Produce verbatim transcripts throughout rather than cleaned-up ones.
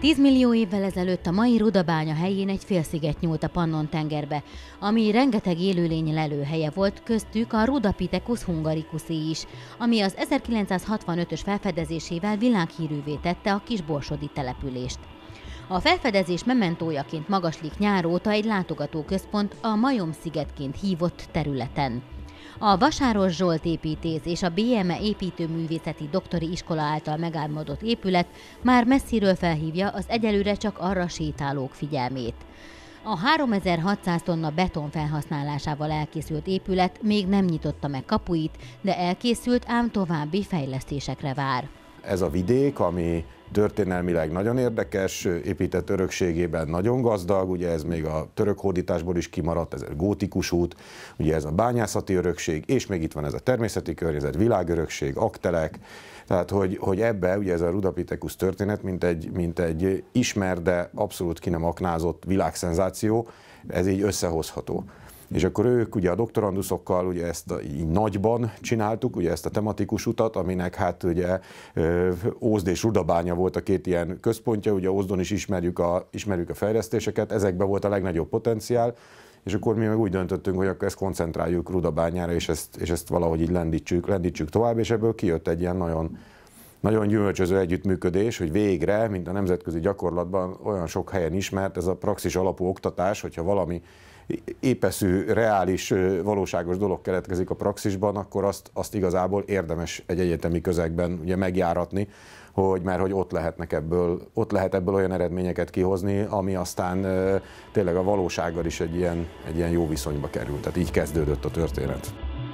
Tíz millió évvel ezelőtt a mai Rudabánya helyén egy félsziget nyúlt a Pannon-tengerbe, ami rengeteg élőlény lelőhelye volt, köztük a Rudapithecus hungaricusé is, ami az ezerkilencszázhatvanötös felfedezésével világhírűvé tette a kis borsodi települést. A felfedezés mementójaként magaslik nyár óta egy látogatóközpont a Majom-szigetként hívott területen. A Vasáros Zsolt építész és a bé em e építőművészeti doktori iskola által megálmodott épület már messziről felhívja az egyelőre csak arra sétálók figyelmét. A háromezer-hatszáz tonna beton felhasználásával elkészült épület még nem nyitotta meg kapuit, de elkészült, ám további fejlesztésekre vár. Ez a vidék, ami történelmileg nagyon érdekes, épített örökségében nagyon gazdag, ugye ez még a török hódításból is kimaradt, ez a gótikus út, ugye ez a bányászati örökség, és még itt van ez a természeti környezet, világörökség, aktelek, tehát hogy, hogy ebbe ugye ez a Rudapithecus történet, mint egy, mint egy ismert, de abszolút ki nem aknázott világszenzáció, ez így összehozható. És akkor ők ugye a doktoranduszokkal ugye ezt a, így nagyban csináltuk, ugye ezt a tematikus utat, aminek hát ugye Ózd és Rudabánya volt a két ilyen központja, ugye Ózdon is ismerjük a, ismerjük a fejlesztéseket, ezekben volt a legnagyobb potenciál, és akkor mi meg úgy döntöttünk, hogy akkor ezt koncentráljuk Rudabányára, és ezt, és ezt valahogy így lendítsük, lendítsük tovább, és ebből kijött egy ilyen nagyon, nagyon gyümölcsöző együttműködés, hogy végre, mint a nemzetközi gyakorlatban olyan sok helyen ismert, ez a praxis alapú oktatás, hogyha valami épeszű, reális, valóságos dolog keletkezik a praxisban, akkor azt, azt igazából érdemes egy egyetemi közegben ugye megjáratni, hogy, mert hogy ott lehetnek ebből, ott lehet ebből olyan eredményeket kihozni, ami aztán e, tényleg a valósággal is egy ilyen, egy ilyen jó viszonyba került. Tehát így kezdődött a történet.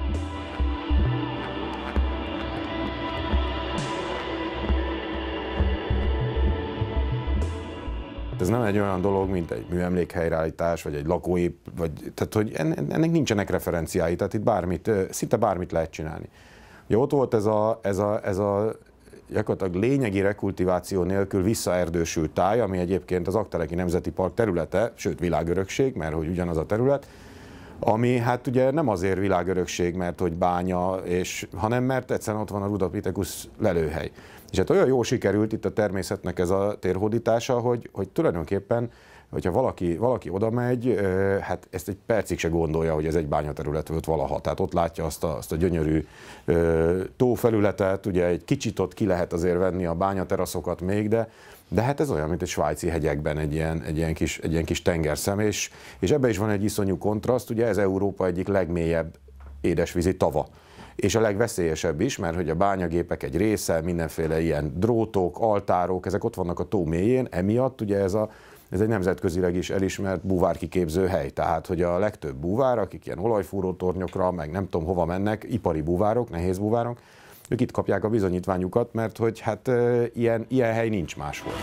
Ez nem egy olyan dolog, mint egy műemlékhelyreállítás, vagy egy lakóép, vagy, tehát hogy ennek nincsenek referenciái, tehát itt bármit, szinte bármit lehet csinálni. Ugye ott volt ez a, ez a, ez a gyakorlatilag lényegi rekultiváció nélkül visszaerdősült táj, ami egyébként az Aggteleki Nemzeti Park területe, sőt világörökség, mert hogy ugyanaz a terület, ami hát ugye nem azért világörökség, mert hogy bánya, és, hanem mert egyszerűen ott van a Rudapithecus lelőhely. És hát olyan jól sikerült itt a természetnek ez a térhódítása, hogy, hogy tulajdonképpen, hogyha valaki, valaki oda megy, hát ezt egy percig se gondolja, hogy ez egy bányaterület volt valaha. Tehát ott látja azt a, azt a gyönyörű tófelületet, ugye egy kicsit ott ki lehet azért venni a bányateraszokat még, de, de hát ez olyan, mint egy svájci hegyekben egy ilyen, egy ilyen, kis, egy ilyen kis tengerszem, és, és ebben is van egy iszonyú kontraszt, ugye ez Európa egyik legmélyebb édesvízi tava. És a legveszélyesebb is, mert hogy a bányagépek egy része, mindenféle ilyen drótok, altárok, ezek ott vannak a tó mélyén, emiatt ugye ez, a, ez egy nemzetközileg is elismert búvárkiképző hely. Tehát, hogy a legtöbb búvár, akik ilyen olajfúrótornyokra, meg nem tudom hova mennek, ipari búvárok, nehéz búvárok, ők itt kapják a bizonyítványukat, mert hogy hát e, ilyen, ilyen hely nincs máshol.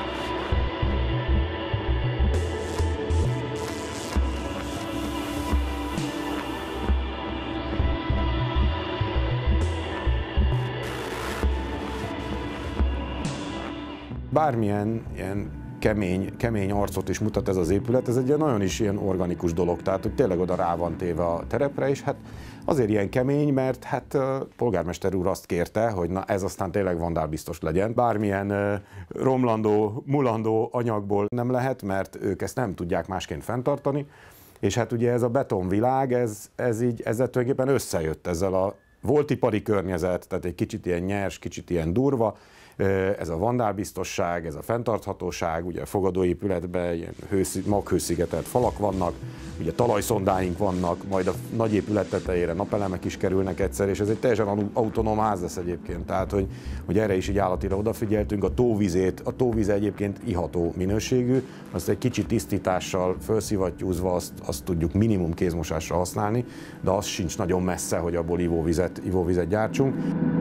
Bármilyen ilyen kemény, kemény arcot is mutat ez az épület, ez egy ilyen nagyon is ilyen organikus dolog, tehát hogy tényleg oda rá van téve a terepre, és hát azért ilyen kemény, mert hát a polgármester úr azt kérte, hogy na ez aztán tényleg vandálbiztos legyen. Bármilyen romlandó, mulandó anyagból nem lehet, mert ők ezt nem tudják másként fenntartani, és hát ugye ez a betonvilág, ez, ez így, ezzel tulajdonképpen összejött ezzel a volt ipari környezet, tehát egy kicsit ilyen nyers, kicsit ilyen durva, ez a vandálbiztosság, ez a fenntarthatóság, ugye a fogadóépületben ilyen hőszi, maghőszigetelt falak vannak, ugye talajszondáink vannak, majd a nagy épület tetejére napelemek is kerülnek egyszer, és ez egy teljesen autonóm ház lesz egyébként, tehát hogy, hogy erre is így állatira odafigyeltünk, a tóvizét, a tóvíze egyébként iható minőségű, azt egy kicsit tisztítással felszivattyúzva azt, azt tudjuk minimum kézmosásra használni, de az sincs nagyon messze, hogy abból ivóvizet, ivóvizet gyártsunk.